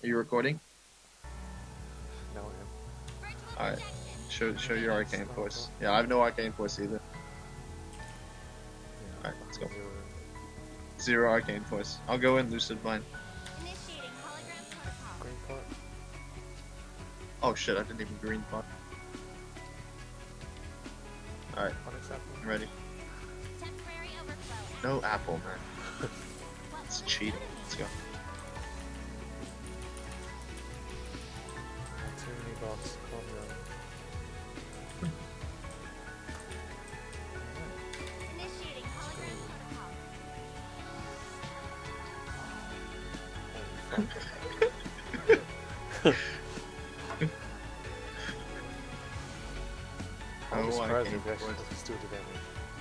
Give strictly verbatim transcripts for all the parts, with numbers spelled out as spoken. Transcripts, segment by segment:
Are you recording? No, I am. Alright. Show, show your arcane force. Yeah, I have no arcane force either. Yeah, Alright, let's go. zero. Zero arcane force. I'll go in lucid bind. Initiating hologram protocol. Green part. Oh shit, I didn't even green part. Alright, Unacceptable. I'm ready. Temporary overflow. No apple, man. It's cheating. Let's go. Too many bots. Calm down. Initiating hologram protocol. I'm Oh, surprised arcane if it actually force. doesn't still do damage.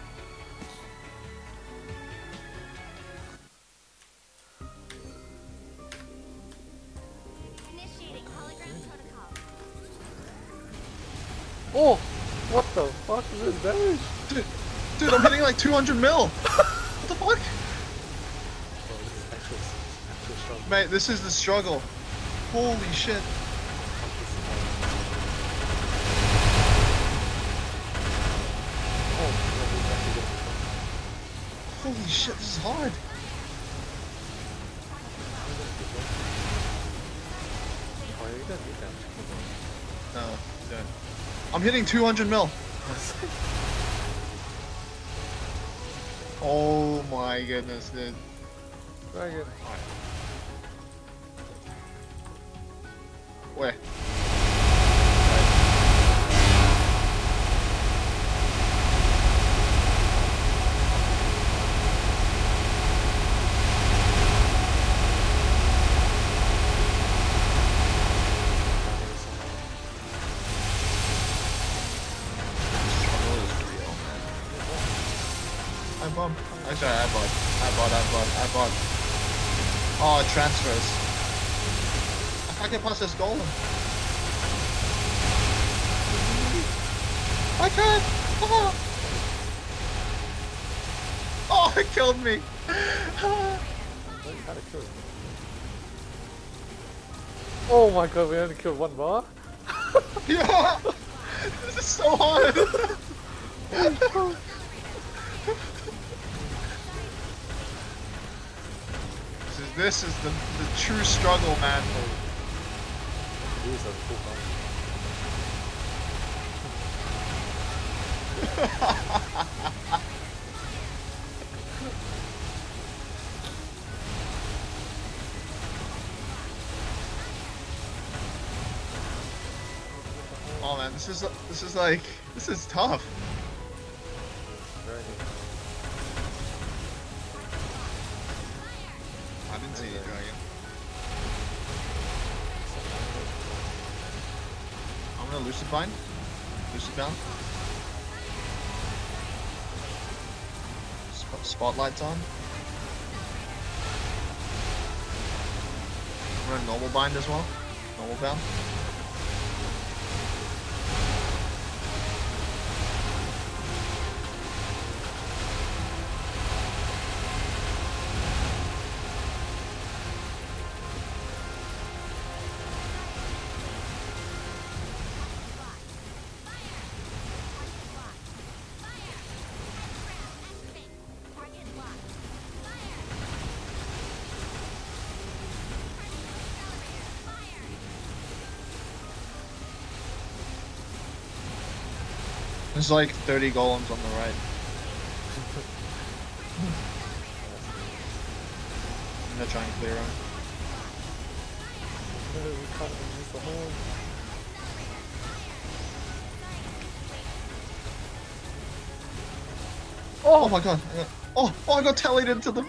Initiating hologram protocol. Oh! What the fuck is this damage? Dude, dude, I'm hitting like two hundred mil! What the fuck? Oh, this is actual, actual struggle. Mate, this is the struggle. Holy shit. Oh, yeah, this is actually good. Holy shit, this is hard. Oh, yeah, you don't need damage. No, dude. I'm hitting two hundred mil. Oh my goodness, dude. Dragon. Where? I bought. Actually, I bought. I bought. I bought. I bought. Oh, it transfers. I can't pass this golem. I can't. Oh, oh it killed me. How to kill it? Oh my god, we only killed one bar? Yeah. This is so hard. This is, this is the, the true struggle, man. These are full Oh man, this is this is like this is tough. Very good. I didn't see any dragon. I'm gonna lucid bind. Lucid bound. Sp spotlights on. I'm gonna normal bind as well. Normal bound. Target locked. There's like thirty golems on the right. I'm gonna try and clear them. No, we can't even use the horn. Oh my god! I got, oh, oh! I got tallied into them.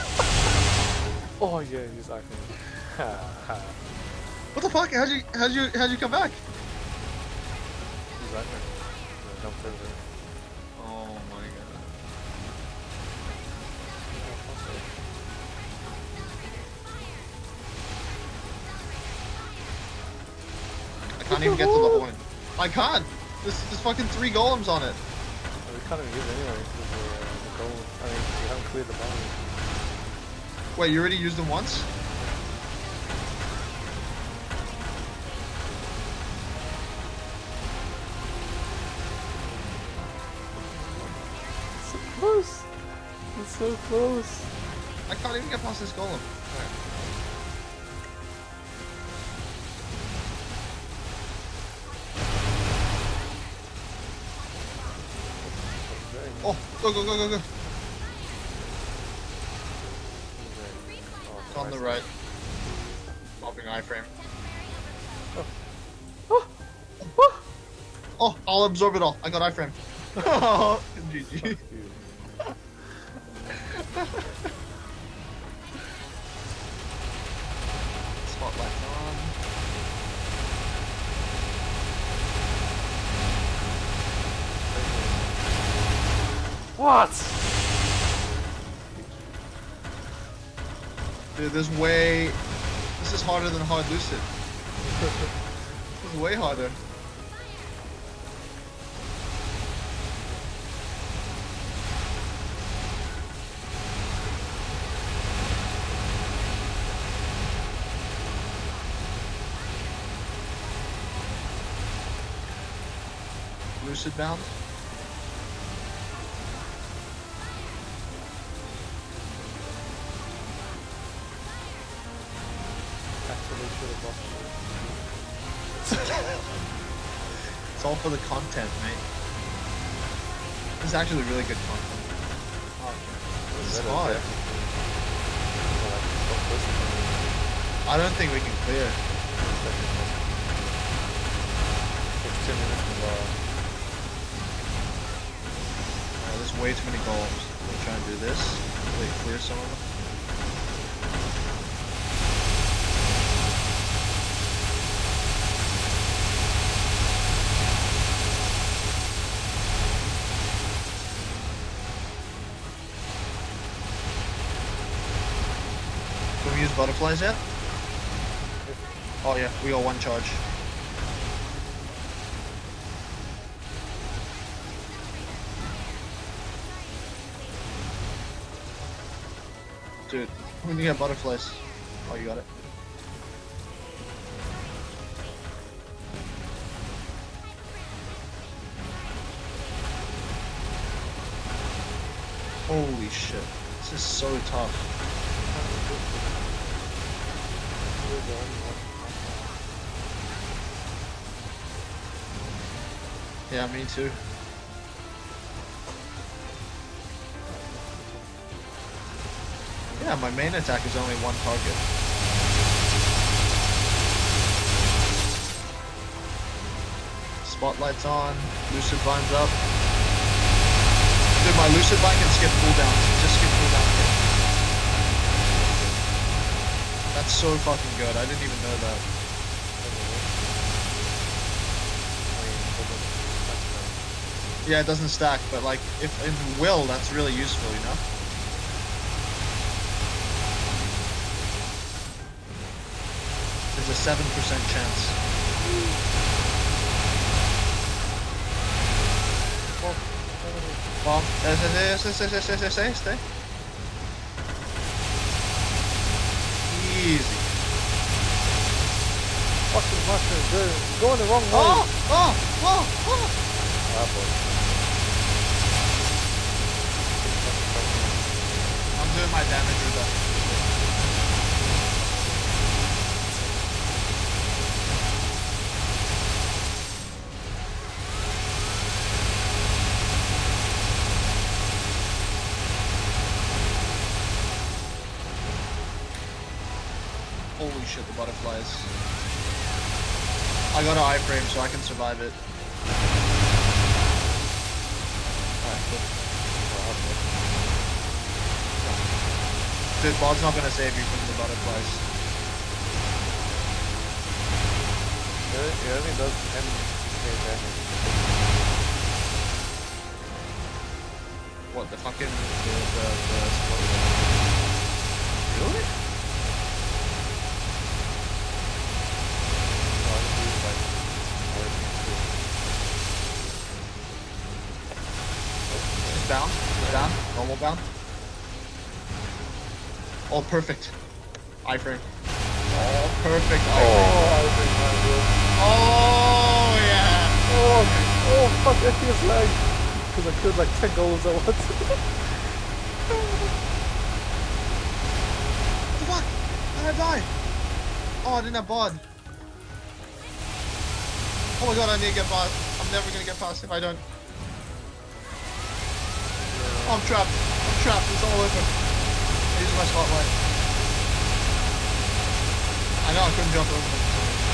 Oh yeah, use Arcane. Ha ha. What the fuck? How'd you how'd you how'd you come back? Use Arcane. Yeah, jump over. Oh my god! I can't even get to the horn. I can't. There's, there's fucking three golems on it. Well, we can't even use it anyway because the, uh, the gold. I mean, we haven't cleared the boundary. Wait, you already used them once? so close. I can't even get past this golem. Alright. Oh, go, go, go, go, go. It's on the right. Popping iframe. Oh, I'll absorb it all. I got iframe. Oh, G G. Spotlight on. What? Dude, this way. This is harder than hard lucid. This is way harder. Lucid bound. Actually, should have lost It's all for the content, mate. This is actually really good content. This is hard. I don't think we can clear. fifteen minutes of, uh, Alright, there's way too many golems. We'll try and do this. Wait, clear some of them. Can we use butterflies yet? Oh yeah, we got one charge. Dude, we need to get butterflies. Oh, you got it. Holy shit. This is so tough. Yeah, me too. Yeah, my main attack is only one target. Spotlight's on, Lucid Vine's up. Dude, my Lucid Vine can skip cooldowns. Just skip cooldowns. That's so fucking good. I didn't even know that. Yeah, it doesn't stack, but like, if in will, that's really useful, you know? There's a seven percent chance. Bomb. Stay, stay, stay, stay, stay, stay, stay, stay. Easy. Fucking mushroom, dude. Going the wrong way. Oh! Oh! Oh! Oh! Ah, boy. I'm doing my damage reduction. Holy shit, the butterflies. I got an iframe so I can survive it. Alright, cool. Dude, Bod's not gonna save you from the butterflies. It, it only does ten K damage. What, the fucking... the... the... the... Really? Down, down, normal bound. Oh, perfect. Iframe. Oh, perfect. Oh, iframe. I think I will. Oh, yeah. Oh, oh, fuck, that feels like. Because I killed like ten goals at once. What the fuck? How did I die? Oh, I didn't have bod. Oh my god, I need to get past. I'm never gonna get past if I don't. Oh, I'm trapped. I'm trapped. It's all open. I use my spotlight. I know I couldn't jump over it.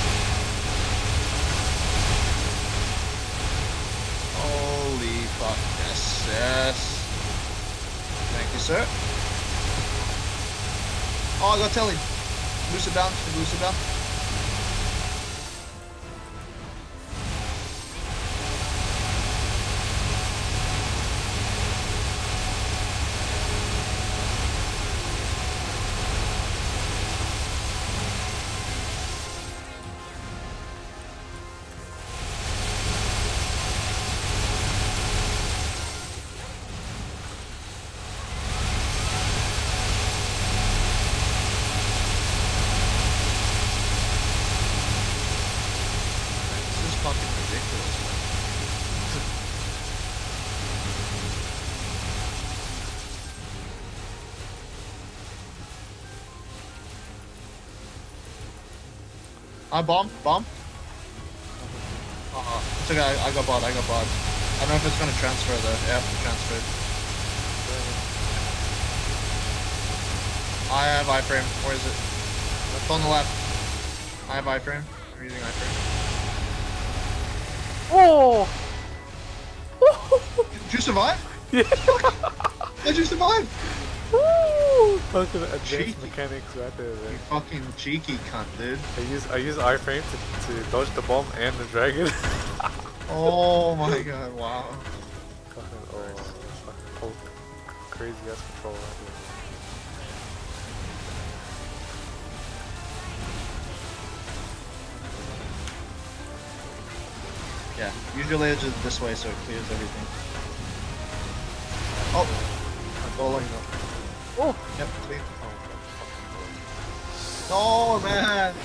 Holy fuck. Yes, yes. Thank you, sir. Oh, I got telly. Loose it down. Loose it down. I bomb, bomb. Uh, it's okay, I, I got bot, I got bot. I don't know if it's gonna transfer though. Yeah, it transferred. I have iframe. Where is it? It's on the left. I have iframe. I'm using iframe. Oh! Did you survive? Yeah. Did you survive? Woo! Fucking advanced Cheeky. mechanics right there, You man. fucking cheeky cunt, dude. I use I use iframe to, to dodge the bomb and the dragon. Oh my god, wow. Fucking, oh, fucking cold, crazy ass control right there. Yeah, usually it's just this way so it clears everything. Oh! I'm bowling. Oh! Yep, clean. Oh, Oh man!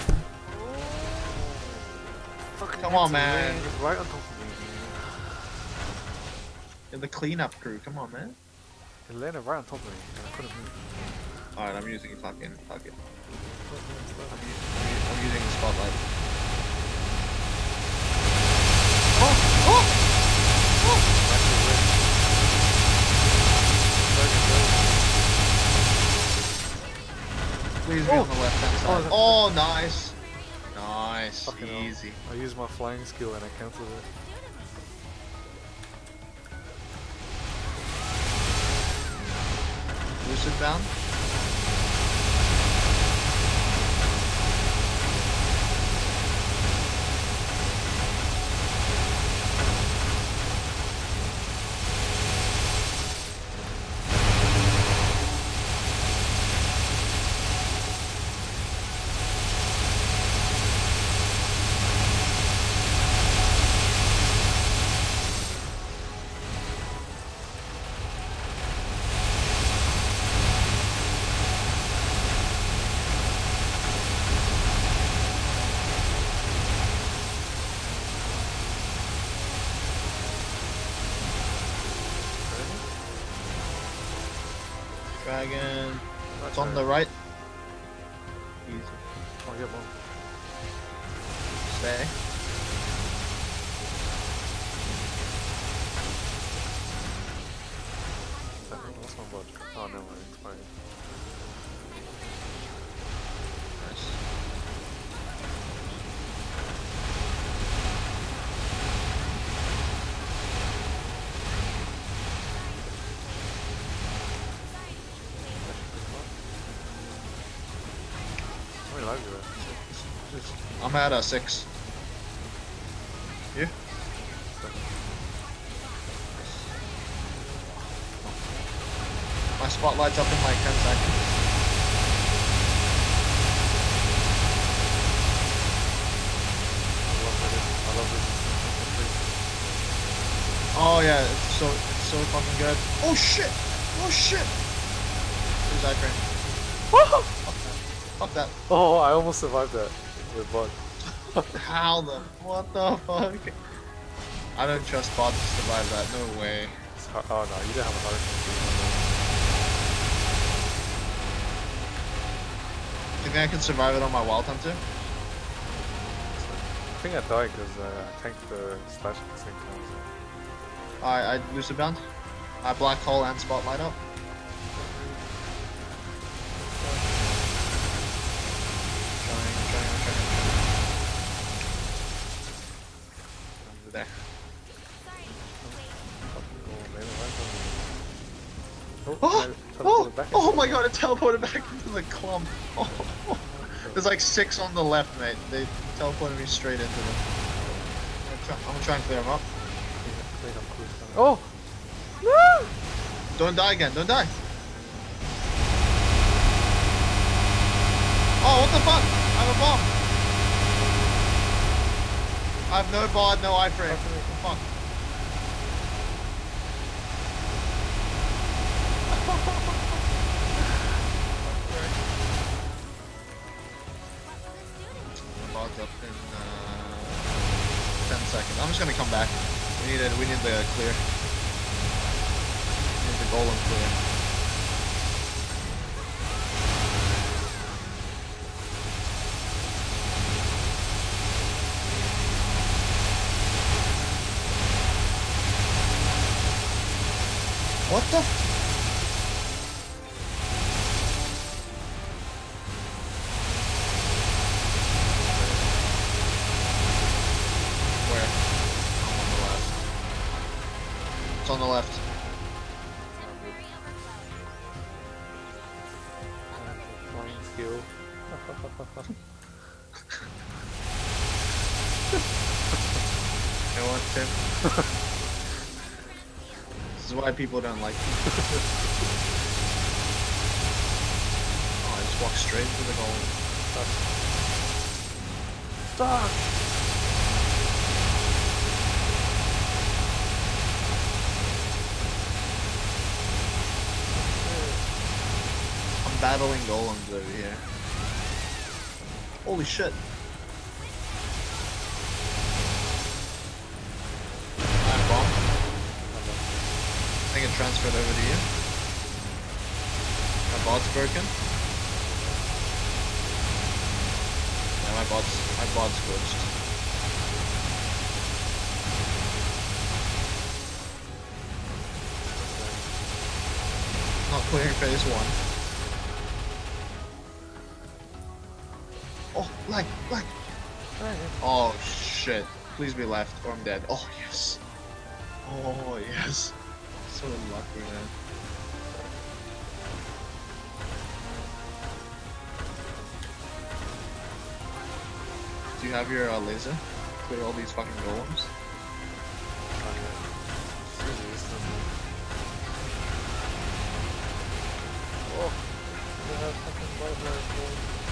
fucking Come on, had to man. land right on top of me. You're the cleanup crew, come on, man. It landed right on top of me, and I couldn't move. Alright, I'm using fucking, fuck it. I'm, u I'm using the spotlight. Oh! Oh! Oh! Please be Oh. on the left hand side. Oh, Oh, nice! Nice, Fucking hell. easy. I used my flying skill and I cancelled it. Lucid bound. Dragon. It's on the right. Easy. Oh, get one. Stay. What's my blood? Oh, never mind, it's fine. Nice. How many lives are there? I'm at a six. You? My spotlight's up in like ten seconds. I love it. I love it. Oh yeah, it's so it's so fucking good. Oh shit! Oh shit! Who's that train? Fuck that. Fuck that. Oh, I almost survived that with bug. How the what the fuck? I don't trust bots to survive that, no way. It's hard. Oh no, you didn't have a heart attack. think I can survive it on my Wild Hunter? I think I died because uh, I tanked the slash at the same time. So. Alright, I Lucid Bound. I Black Hole and Spotlight up. Trying, trying, trying, trying. Over there. Sorry. Wait. Oh, maybe right on. Oh, Oh! I Oh! teleported back Oh into my it. god, it teleported back into the clump. Oh. There's like six on the left, mate. They teleported me straight into them. I'm gonna try, I'm gonna try and clear them up. Clean up cruise time. Oh! No! Don't die again, don't die. Oh, what the fuck? I have a bomb. I have no bod, no iframe. What the fuck? Bod's up in uh, ten seconds. I'm just gonna come back. We need it. We need the clear. We need the golem clear. What the? Where? I'm on the left. It's on the left. Temporary overflow. Flying skill. You know what, Tim? This is why people don't like me. Oh, I just walked straight into the golem. Stop! I'm battling golems over here. Holy shit. Alright, bomb. I think it transferred over to you. My bot's broken. Yeah, my bot's my bot's glitched. Not clearing phase one. Oh, lag, lag. Oh shit. Please be left or I'm dead. Oh yes. Oh yes. So lucky, man. Do you have your uh, laser? Clear all these fucking golems? Oh, they have fucking butterflies, bro.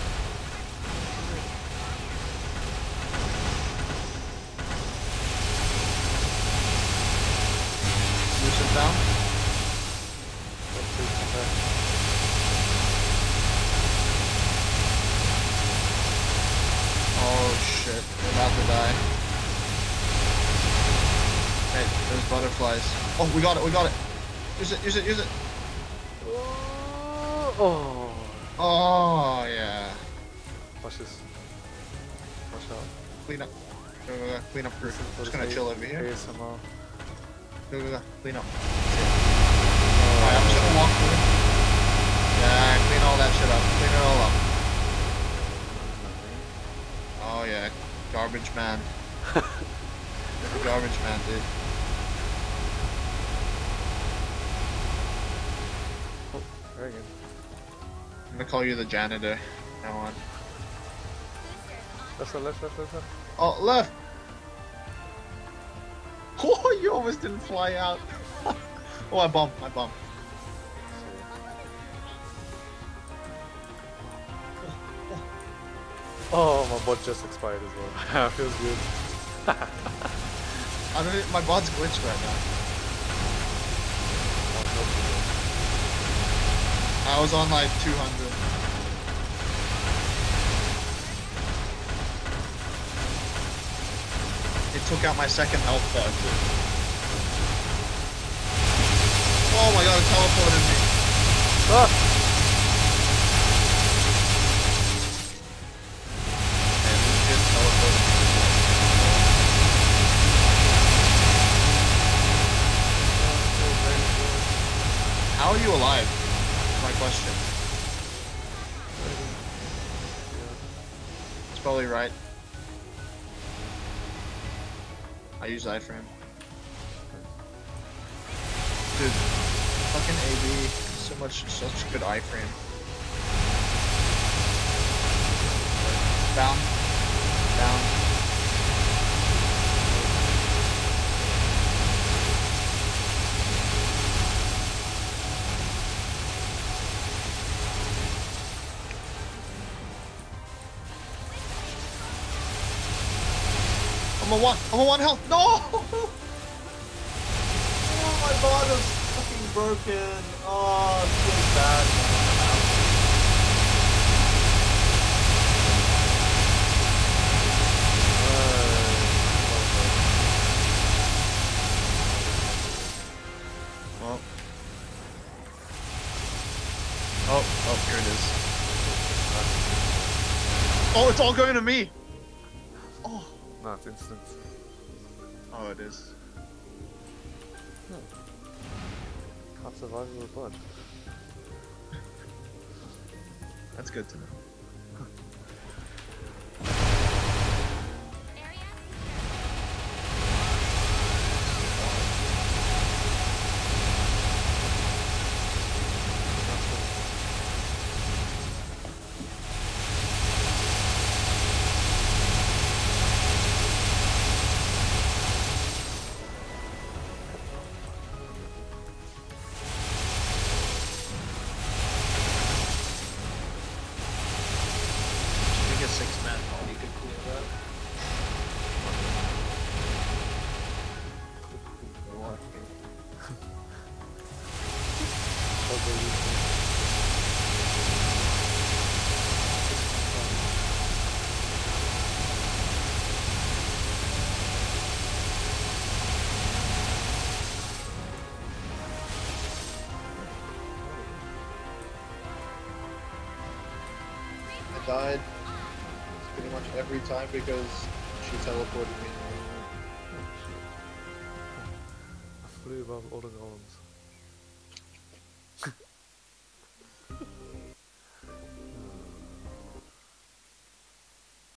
Lucid down. Let's see, come back. Oh shit, we're about to die. Hey, there's butterflies. Oh, we got it, we got it. Use it, use it, use it. Oh, Oh, yeah. watch this. Watch out. Clean up. Go, go, go. Clean up crew. Listen for Just this gonna A- chill over here. A S M R. Go, go, go. Clean up. Alright, I'm just gonna walk through. Yeah, clean all that shit up. Clean it all up. Oh, yeah. Garbage man. Garbage man, dude. Oh, very good. I'm gonna call you the janitor. Now on. Left, left, left, left, left, left. Oh, left! Oh, you almost didn't fly out. Oh, I bumped. I bumped. Oh, my bot just expired as well. Feels good. I don't. e- My bod's glitched right now. I was on like two hundred. It took out my second health bar too. Oh my god, it teleported me. Ah! probably right. I use iframe. Dude, fucking A B, so much, such good iframe. Down, down. I'm a one. I'm a one health. No! Oh, my bot is fucking broken. Oh, it feels bad. Well. Oh, oh, here it is. Oh, it's all going to me. Oh. No, it's instant. Oh, it is. Can't survive with a blood. That's good to know. Area. I think a six man party could clear that. I died pretty much every time because she teleported me. I flew above all the golems.